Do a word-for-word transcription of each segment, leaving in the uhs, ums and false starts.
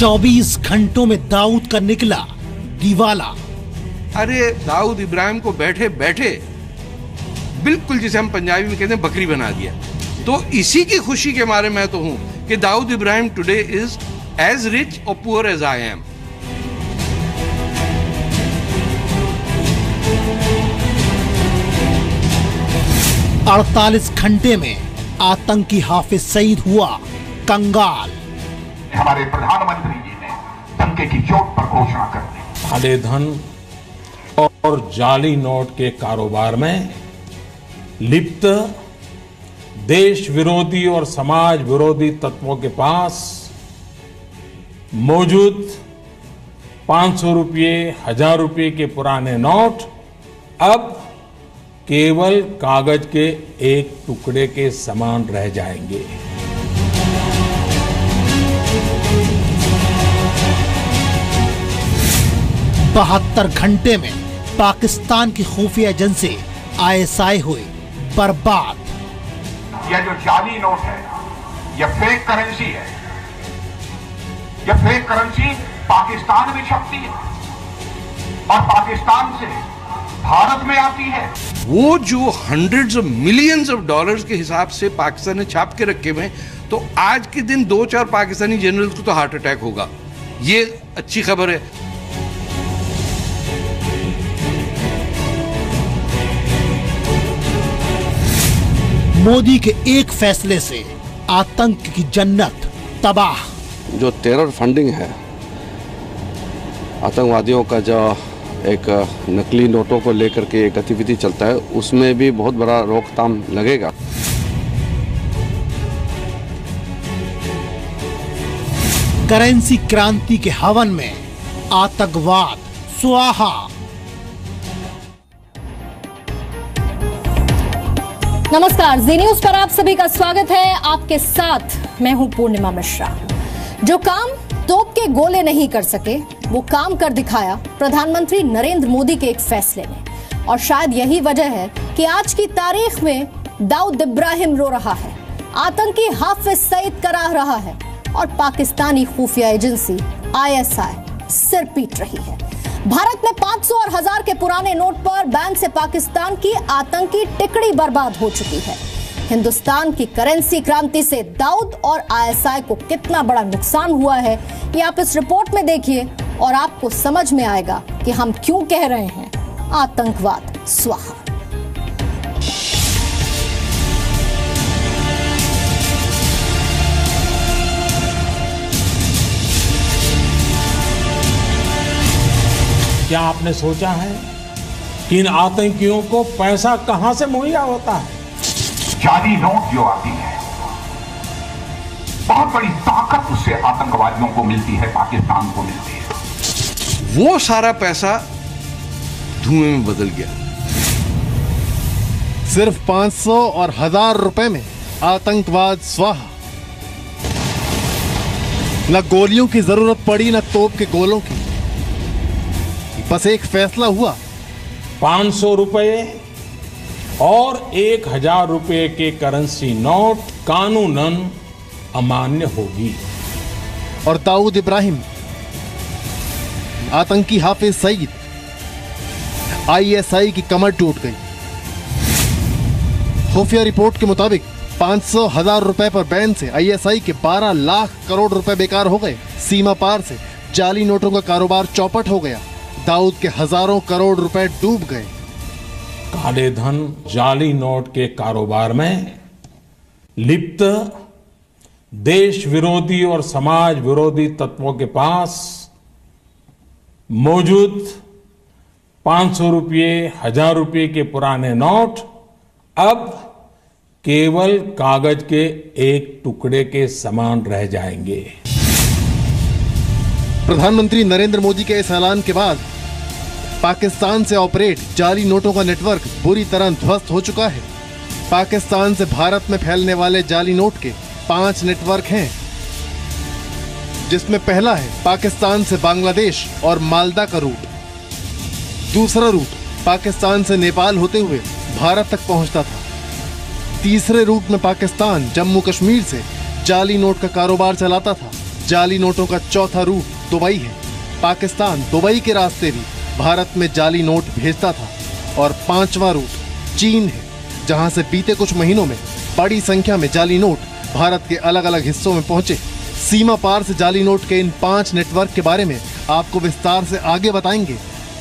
चौबीस घंटों में दाऊद का निकला दीवाला। अरे दाऊद इब्राहिम को बैठे बैठे बिल्कुल जिसे हम पंजाबी में कहते हैं बकरी बना दिया। तो इसी की खुशी के मारे मैं तो हूं कि Dawood Ibrahim today is as rich और पुअर एज आई एम। अड़तालीस घंटे में आतंकी हाफिज सईद हुआ कंगाल। हमारे प्रधानमंत्री जी ने डंके की चोट पर घोषणा कर दी। काले धन और जाली नोट के कारोबार में लिप्त देश विरोधी और समाज विरोधी तत्वों के पास मौजूद पांच सौ रुपये, हजार रुपये के पुराने नोट अब केवल कागज के एक टुकड़े के समान रह जाएंगे। बहत्तर घंटे में पाकिस्तान की खुफिया एजेंसी आई एस आई हुई बर्बाद। यह जो जाली नोट है, यह फेक करेंसी है। यह फेक करेंसी पाकिस्तान में छपती है और पाकिस्तान से भारत में आती है। वो जो hundreds of millions of dollars के हिसाब से पाकिस्तान ने छाप के रखे हुए, तो आज के दिन दो चार पाकिस्तानी जनरल्स को तो हार्ट अटैक होगा। ये अच्छी खबर है। मोदी के एक फैसले से आतंक की जन्नत तबाह। जो टेरर फंडिंग है, आतंकवादियों का जो एक नकली नोटों को लेकर के एक गतिविधि चलता है, उसमें भी बहुत बड़ा रोकथाम लगेगा। करेंसी क्रांति के हवन में आतंकवाद स्वाहा। नमस्कार, जी न्यूज पर आप सभी का स्वागत है। आपके साथ मैं हूं पूर्णिमा मिश्रा। जो काम तोप के गोले नहीं कर सके, वो काम कर दिखाया प्रधानमंत्री नरेंद्र मोदी के एक फैसले ने। और शायद यही वजह है कि आज की तारीख में दाऊद इब्राहिम रो रहा है, आतंकी हाफिज सईद कराह रहा है और पाकिस्तानी खुफिया एजेंसी आई एस आई सिर पीट रही है। भारत में पांच सौ और हजार के पुराने नोट पर बैन से पाकिस्तान की आतंकी टिकड़ी बर्बाद हो चुकी है। हिंदुस्तान की करेंसी क्रांति से दाऊद और आई एस आई को कितना बड़ा नुकसान हुआ है, ये आप इस रिपोर्ट में देखिए और आपको समझ में आएगा कि हम क्यों कह रहे हैं आतंकवाद स्वाहा। क्या आपने सोचा है कि इन आतंकियों को पैसा कहां से मुहैया होता है? जाली नोट जो आती है, बहुत बड़ी ताकत उससे आतंकवादियों को मिलती है, पाकिस्तान को मिलती है। वो सारा पैसा धुएं में बदल गया। सिर्फ पांच सौ और हजार रुपए में आतंकवाद स्वाहा। न गोलियों की जरूरत पड़ी, न तोप के गोलों की, बस एक फैसला हुआ। पांच सौ रुपये और एक हजार रुपये के करेंसी नोट कानूनन अमान्य होगी। और दाऊद इब्राहिम, आतंकी हाफिज सईद, आई एस आई की कमर टूट गई। खुफिया रिपोर्ट के मुताबिक पांच सौ हजार रुपए पर बैन से आई एस आई के बारह लाख करोड़ रुपए बेकार हो गए। सीमा पार से जाली नोटों का कारोबार चौपट हो गया। दाऊद के हजारों करोड़ रुपए डूब गए। काले धन, जाली नोट के कारोबार में लिप्त देश विरोधी और समाज विरोधी तत्वों के पास मौजूद पांच सौ रुपये, हजार रुपये के पुराने नोट अब केवल कागज के एक टुकड़े के समान रह जाएंगे। प्रधानमंत्री नरेंद्र मोदी के इस ऐलान के बाद पाकिस्तान से ऑपरेट जाली नोटों का नेटवर्क बुरी तरह ध्वस्त हो चुका है। पाकिस्तान से भारत में फैलने वाले जाली नोट के पांच नेटवर्क हैं, जिसमें पहला है पाकिस्तान से बांग्लादेश और मालदा का रूट। दूसरा रूट पाकिस्तान से नेपाल होते हुए भारत तक पहुंचता था। तीसरे रूट में पाकिस्तान जम्मू कश्मीर से जाली नोट का कारोबार चलाता था, जाली नोटों का चौथा रूट दुबई है। पाकिस्तान दुबई के रास्ते भी भारत में जाली नोट भेजता था। और पांचवा रूट चीन है, जहां से बीते कुछ महीनों में बड़ी संख्या में जाली नोट भारत के अलग अलग हिस्सों में पहुंचे। सीमा पार से जाली नोट के इन पांच नेटवर्क के बारे में आपको विस्तार से आगे बताएंगे,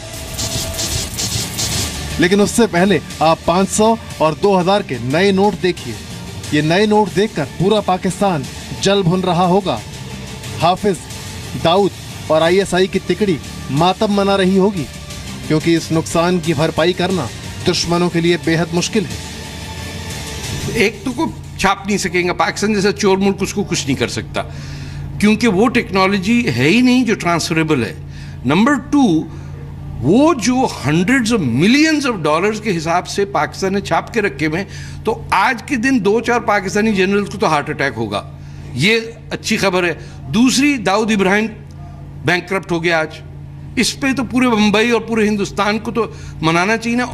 लेकिन उससे पहले आप पाँच सौ और दो हज़ार के नए नोट देखिए। ये नए नोट देखकर पूरा पाकिस्तान जल भुन रहा होगा। हाफिज, दाऊद और आई एस आई की तिकड़ी मातम मना रही होगी, क्योंकि इस नुकसान की भरपाई करना दुश्मनों के लिए बेहद मुश्किल है। एक तो को छाप नहीं सकेंगे, पाकिस्तान जैसा चोर मुल्क उसको कुछ नहीं कर सकता, क्योंकि वो टेक्नोलॉजी है ही नहीं जो ट्रांसफरेबल है। नंबर टू, वो जो hundreds of millions of dollars के हिसाब से पाकिस्तान ने छाप के रखे हुए, तो आज के दिन दो चार पाकिस्तानी जनरल्स को तो हार्ट अटैक होगा, ये अच्छी खबर है। दूसरी, दाऊद इब्राहिम बैंकक्रप्ट हो गया आज, इस पे तो पूरे मुंबई और पूरे हिंदुस्तान को तो मनाना चाहिए ना।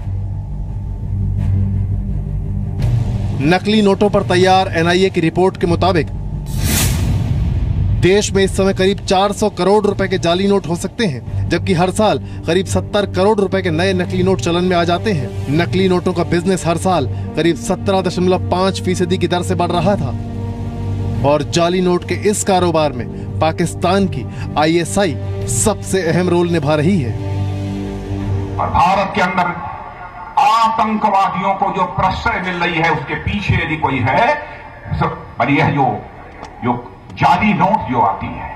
नकली नोटों पर तैयार एन आई ए की रिपोर्ट के मुताबिक देश में इस समय करीब चार सौ करोड़ रुपए के जाली नोट हो सकते हैं, जबकि हर साल करीब सत्तर करोड़ रुपए के नए नकली नोट चलन में आ जाते हैं। नकली नोटों का बिजनेस हर साल करीब सत्रह दशमलव पाँच फीसदी की दर से बढ़ रहा था। और जाली नोट के इस कारोबार में पाकिस्तान की आई एस आई सबसे अहम रोल निभा रही है। और भारत के अंदर आतंकवादियों को जो प्रश्रय मिल रही है, उसके पीछे यदि कोई है, पर यह जो जो जाली नोट जो आती है,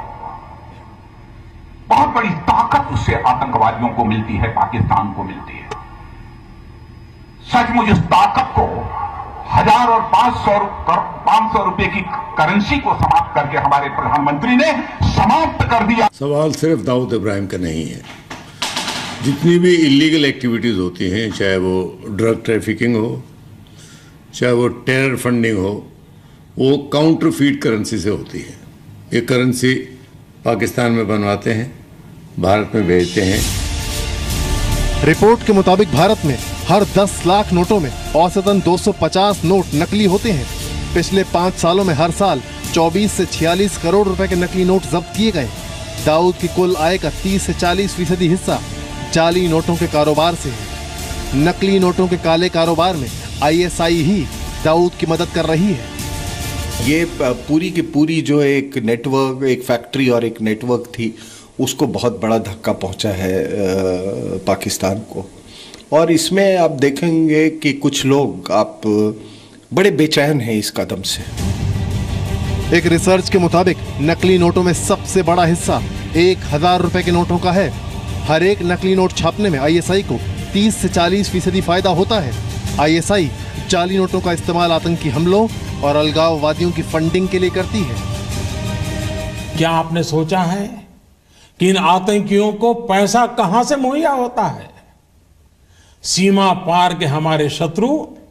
बहुत बड़ी ताकत उससे आतंकवादियों को मिलती है, पाकिस्तान को मिलती है। सचमुच इस ताकत को हजार और पांच सौ पांच सौ रुपए की करेंसी को समाप्त करके हमारे प्रधानमंत्री ने समाप्त कर दिया। सवाल सिर्फ दाऊद इब्राहिम का नहीं है। जितनी भी इलीगल एक्टिविटीज होती हैं, चाहे वो ड्रग ट्रैफिकिंग हो, चाहे वो टेरर फंडिंग हो, वो काउंटरफीट करेंसी से होती है। ये करेंसी पाकिस्तान में बनवाते हैं, भारत में भेजते हैं। रिपोर्ट के मुताबिक भारत में हर दस लाख नोटों में औसतन दो सौ पचास नोट नकली होते हैं। पिछले पाँच सालों में हर साल चौबीस से छियालीस करोड़ रुपए के नकली नोट जब्त किए गए। दाऊद की कुल आय का तीस से चालीस फीसदी हिस्सा जाली नोटों के कारोबार से है। नकली नोटों के काले कारोबार में आई एस आई ही दाऊद की मदद कर रही है। ये पूरी की पूरी जो एक नेटवर्क, एक फैक्ट्री और एक नेटवर्क थी, उसको बहुत बड़ा धक्का पहुंचा है पाकिस्तान को। और इसमें आप देखेंगे कि कुछ लोग आप बड़े बेचैन हैं इस कदम से। एक रिसर्च के मुताबिक नकली नोटों में सबसे बड़ा हिस्सा एक हजार रुपए के नोटों का है। हर एक नकली नोट छापने में आई एस आई को तीस से चालीस फीसदी फायदा होता है। आई एस आई जाली नोटों का इस्तेमाल आतंकी हमलों और अलगाववादियों की फंडिंग के लिए करती है। क्या आपने सोचा है कि इन आतंकियों को पैसा कहां से मुहैया होता है? सीमा पार के हमारे शत्रु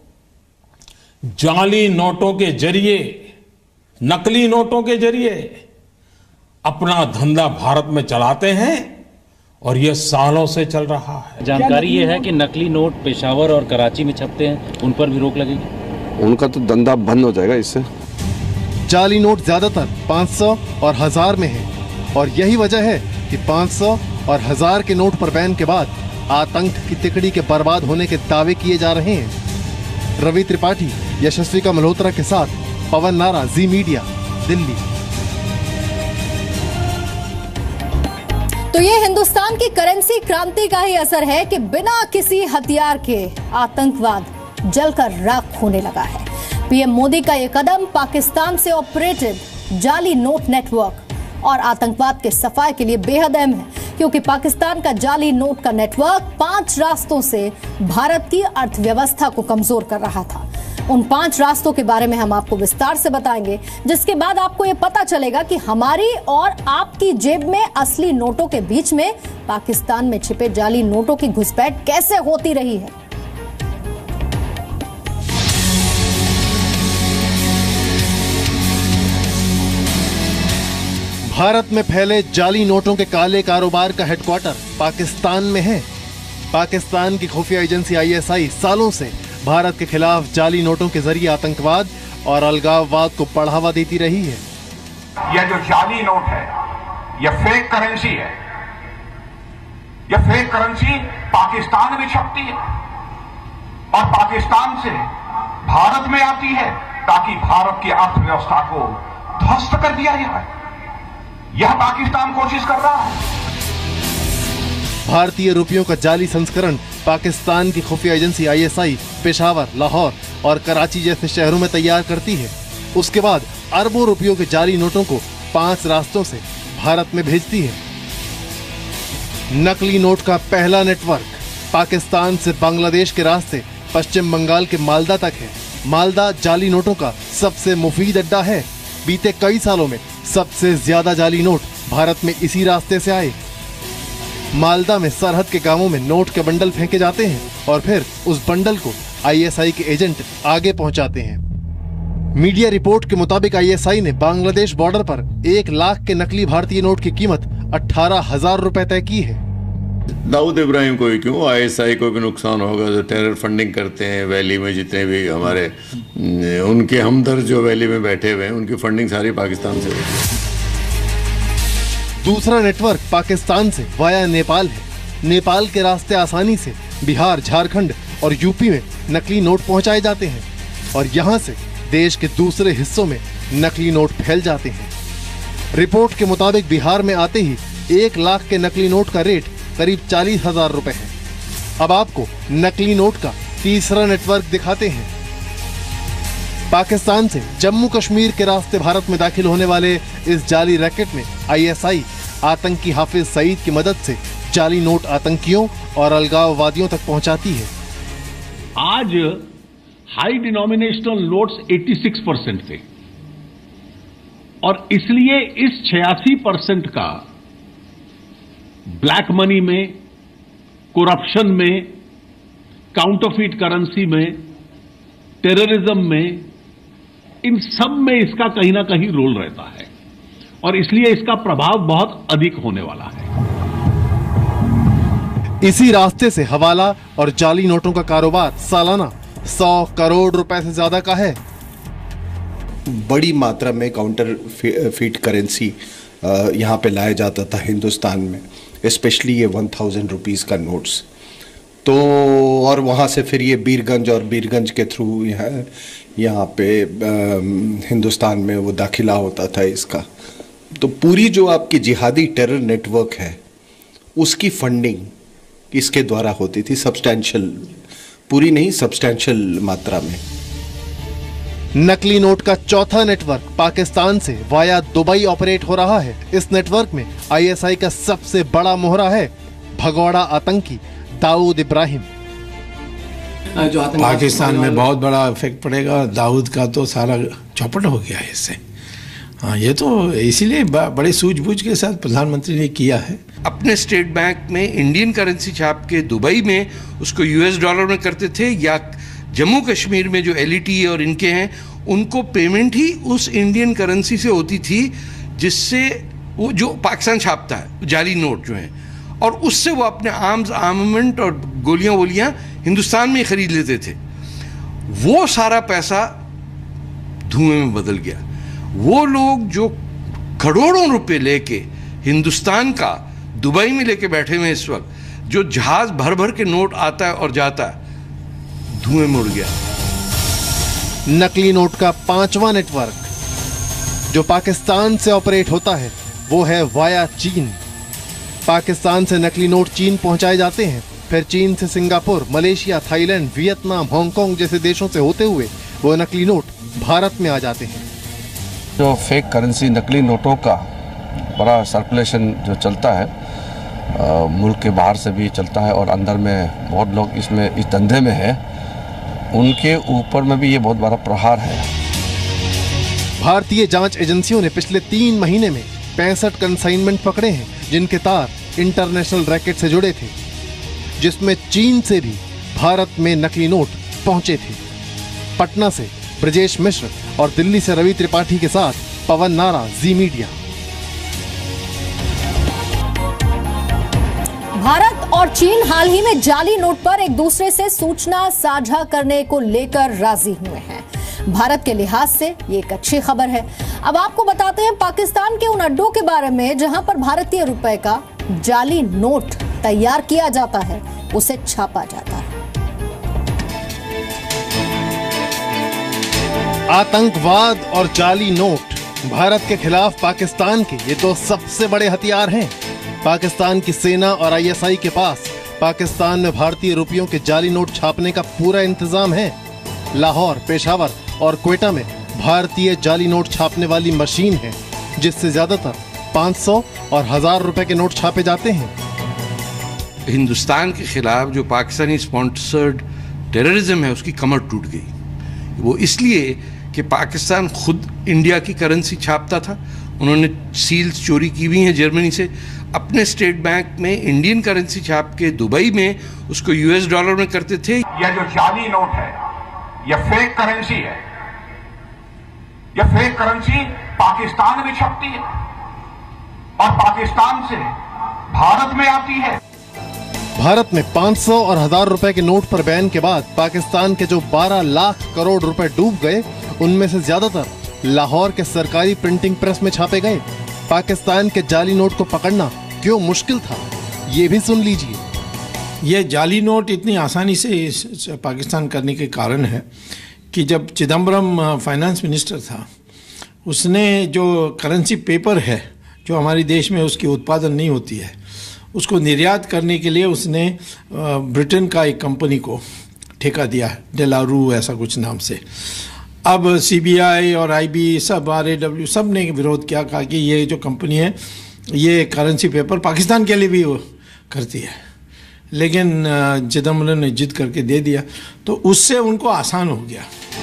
जाली नोटों के जरिए, नकली नोटों के जरिए अपना धंधा भारत में चलाते हैं, और यह सालों से चल रहा है। जानकारी यह है कि नकली नोट पेशावर और कराची में छपते हैं, उन पर भी रोक लगेगी? उनका तो धंधा बंद हो जाएगा इससे। जाली नोट ज्यादातर पाँच सौ और हजार में है, और यही वजह है कि पाँच सौ और हजार के नोट पर बैन के बाद आतंक की तिकड़ी के बर्बाद होने के दावे किए जा रहे हैं। रवि त्रिपाठी, यशस्विका मल्होत्रा के साथ पवन नारा, जी मीडिया, दिल्ली। तो ये हिंदुस्तान की करेंसी क्रांति का ही असर है कि बिना किसी हथियार के आतंकवाद जलकर राख होने लगा है। पीएम मोदी का ये कदम पाकिस्तान से ऑपरेटेड जाली नोट नेटवर्क और आतंकवाद के सफाए के लिए बेहद अहम है, क्योंकि पाकिस्तान का जाली नोट का नेटवर्क पांच रास्तों से भारत की अर्थव्यवस्था को कमजोर कर रहा था। उन पांच रास्तों के बारे में हम आपको विस्तार से बताएंगे, जिसके बाद आपको यह पता चलेगा कि हमारी और आपकी जेब में असली नोटों के बीच में पाकिस्तान में छिपे जाली नोटों की घुसपैठ कैसे होती रही है। भारत में फैले जाली नोटों के काले कारोबार का हेडक्वार्टर पाकिस्तान में है। पाकिस्तान की खुफिया एजेंसी आई एस आई सालों से भारत के खिलाफ जाली नोटों के जरिए आतंकवाद और अलगाववाद को बढ़ावा देती रही है। यह जो जाली नोट है, यह फेक करेंसी है। यह फेक करेंसी पाकिस्तान में छपती है और पाकिस्तान से भारत में आती है ताकि भारत की अर्थव्यवस्था को ध्वस्त कर दिया जाए। यह पाकिस्तान कोशिश कर रहा है। भारतीय रुपयों का जाली संस्करण पाकिस्तान की खुफिया agency I S I Peshawar, Lahore और कराची जैसे शहरों में तैयार करती है। उसके बाद अरबों रुपयों के जाली नोटों को पांच रास्तों से भारत में भेजती है। नकली नोट का पहला नेटवर्क पाकिस्तान से बांग्लादेश के रास्ते पश्चिम बंगाल के मालदा तक है। मालदा जाली नोटों का सबसे मुफीद अड्डा है। बीते कई सालों में सबसे ज्यादा जाली नोट भारत में इसी रास्ते से आए। मालदा में सरहद के गांवों में नोट के बंडल फेंके जाते हैं और फिर उस बंडल को आई एस आई के एजेंट आगे पहुंचाते हैं। मीडिया रिपोर्ट के मुताबिक आई एस आई ने बांग्लादेश बॉर्डर पर एक लाख के नकली भारतीय नोट की कीमत अठारह हजार रुपए तय की है। दाऊद इब्राहिम को ही क्यों, आई एस आई को भी नुकसान होगा। जो टेरर फंडिंग करते हैं वैली में, जितने भी हमारे उनके हमदर्द जो वैली में बैठे हुए हैं, उनकी फंडिंग सारी पाकिस्तान से होती है। दूसरा नेटवर्क पाकिस्तान से वाया नेपाल है। नेपाल के रास्ते आसानी से बिहार, झारखंड और यूपी में नकली नोट पहुंचाए जाते हैं और यहां से देश के दूसरे हिस्सों में नकली नोट फैल जाते हैं। रिपोर्ट के मुताबिक बिहार में आते ही एक लाख के नकली नोट का रेट करीब चालीस हजार रुपए है। अब आपको नकली नोट का तीसरा नेटवर्क दिखाते हैं। पाकिस्तान से जम्मू कश्मीर के रास्ते भारत में दाखिल होने वाले इस जाली रैकेट में आई एस आई आतंकी हाफिज सईद की मदद से जाली नोट आतंकियों और अलगाववादियों तक पहुंचाती है। आज हाई डिनोमिनेशनल नोट्स छियासी परसेंट थे और इसलिए इस छियासी परसेंट का ब्लैक मनी में, करप्शन में, काउंटरफीट करेंसी में, टेररिज्म में, इन सब में इसका कहीं ना कहीं रोल रहता है और इसलिए इसका प्रभाव बहुत अधिक होने वाला है। इसी रास्ते से हवाला और जाली नोटों का कारोबार सालाना सौ करोड़ रुपए से ज्यादा का है। बड़ी मात्रा में काउंटर फीट करेंसी यहाँ पे लाया जाता था हिंदुस्तान में, स्पेशली ये वन थाउजेंड रुपीज़ का नोट्स। तो और वहाँ से फिर ये बीरगंज और बीरगंज के थ्रू यहाँ यहाँ पे आ, हिंदुस्तान में वो दाखिला होता था इसका। तो पूरी जो आपकी जिहादी टेरर नेटवर्क है उसकी फंडिंग इसके द्वारा होती थी, सब्सटैंशियल, पूरी नहीं सब्सटैंशियल मात्रा में। नकली नोट का चौथा नेटवर्क पाकिस्तान से वाया दुबई ऑपरेट हो रहा है। इस नेटवर्क में आई एस आई का सबसे बड़ा मोहरा है भगोड़ा आतंकी दाऊद इब्राहिम। जो पाकिस्तान में बहुत बड़ा इफेक्ट पड़ेगा। दाऊद का तो सारा चौपट हो गया है इससे। हाँ, ये तो इसीलिए बड़े सूझबूझ के साथ प्रधानमंत्री ने किया है। अपने स्टेट बैंक में इंडियन करेंसी छाप के दुबई में उसको यूएस डॉलर में करते थे, या जम्मू कश्मीर में जो एल ई टी और इनके हैं उनको पेमेंट ही उस इंडियन करेंसी से होती थी, जिससे वो जो पाकिस्तान छापता है जाली नोट जो है, और उससे वो अपने आर्म्स आर्मामेंट और गोलियां वोलियां हिंदुस्तान में खरीद लेते थे। वो सारा पैसा धुएं में बदल गया। वो लोग जो करोड़ों रुपए लेके हिंदुस्तान का दुबई में लेके बैठे हुए इस वक्त, जो जहाज भर भर के नोट आता है और जाता है, धुएं में उड़ गया। नकली नोट का पांचवा नेटवर्क जो पाकिस्तान से ऑपरेट होता है वो है वाया चीन। पाकिस्तान से नकली नोट चीन पहुंचाए जाते हैं, फिर चीन से Singapore, Malaysia, Thailand, Vietnam, Hong Kong जैसे देशों से होते हुए वो नकली नोट भारत में आ जाते हैं। जो फेक करेंसी नकली नोटों का बड़ा सर्कुलेशन जो चलता है, आ, मुल्क के बाहर से भी चलता है और अंदर में बहुत लोग इसमें इस धंधे में है, उनके ऊपर में भी ये बहुत बड़ा प्रहार है। भारतीय जांच एजेंसियों ने पिछले तीन महीने में पैंसठ कंसाइनमेंट पकड़े हैं, जिनके तार इंटरनेशनल रैकेट से जुड़े थे, जिसमें चीन से भी भारत में नकली नोट पहुंचे थे। पटना से ब्रजेश मिश्र और दिल्ली से रवि त्रिपाठी के साथ पवन नारा, जी मीडिया। भारत और चीन हाल ही में जाली नोट पर एक दूसरे से सूचना साझा करने को लेकर राजी हुए हैं। भारत के लिहाज से ये एक अच्छी खबर है। अब आपको बताते हैं पाकिस्तान के उन अड्डों के बारे में जहां पर भारतीय रुपए का जाली नोट तैयार किया जाता है, उसे छापा जाता है। आतंकवाद और जाली नोट भारत के खिलाफ पाकिस्तान के ये दो सबसे बड़े हथियार हैं। पाकिस्तान की सेना और आई एस आई के पास पाकिस्तान में भारतीय रुपयों के जाली नोट छापने का पूरा इंतजाम है। लाहौर, पेशावर और क्वेटा में भारतीय जाली नोट छापने वाली मशीन है, जिससे ज्यादातर पाँच सौ और हजार रुपए के नोट छापे जाते हैं। हिंदुस्तान के खिलाफ जो पाकिस्तानी स्पॉन्सर्ड टेररिज्म है, उसकी कमर टूट गई। वो इसलिए कि पाकिस्तान खुद इंडिया की करेंसी छापता था। उन्होंने सील्स चोरी की हुई हैं जर्मनी से, अपने स्टेट बैंक में इंडियन करेंसी छाप के दुबई में उसको यूएस डॉलर में करते थे। यह जो जाली नोट है, यह फेक करेंसी है। यह फेक करेंसी पाकिस्तान में छपती है और पाकिस्तान से भारत में आती है। भारत में पाँच सौ और हजार रुपए के नोट पर बैन के बाद पाकिस्तान के जो बारह लाख करोड़ रुपए डूब गए, उनमें से ज्यादातर लाहौर के सरकारी प्रिंटिंग प्रेस में छापे गए। पाकिस्तान के जाली नोट को पकड़ना क्यों मुश्किल था, ये भी सुन लीजिए। ये जाली नोट इतनी आसानी से पाकिस्तान करने के कारण है कि जब चिदम्बरम फाइनेंस मिनिस्टर था, उसने जो करेंसी पेपर है जो हमारे देश में उसकी उत्पादन नहीं होती है, उसको निर्यात करने के लिए उसने ब्रिटेन का एक कंपनी को ठेका दिया, डेलारू ऐसा कुछ नाम से। अब सीबीआई और आईबी सब, आरएडब्ल्यू सब ने विरोध किया, कहा कि ये जो कंपनी है ये करेंसी पेपर पाकिस्तान के लिए भी करती है, लेकिन चिदम्बरम ने जिद करके दे दिया, तो उससे उनको आसान हो गया।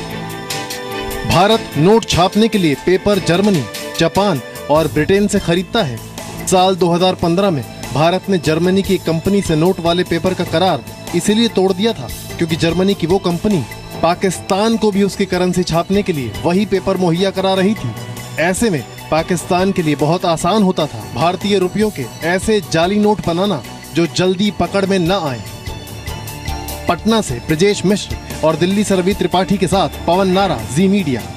भारत नोट छापने के लिए पेपर जर्मनी, जापान और ब्रिटेन से खरीदता है। साल दो हज़ार पंद्रह में भारत ने जर्मनी की कंपनी से नोट वाले पेपर का करार इसीलिए तोड़ दिया था क्योंकि जर्मनी की वो कंपनी पाकिस्तान को भी उसकी करेंसी छापने के लिए वही पेपर मुहैया करा रही थी। ऐसे में पाकिस्तान के लिए बहुत आसान होता था भारतीय रुपयों के ऐसे जाली नोट बनाना जो जल्दी पकड़ में न आए। पटना से ब्रजेश मिश्र और दिल्ली से रवि त्रिपाठी के साथ पवन नारा, जी मीडिया।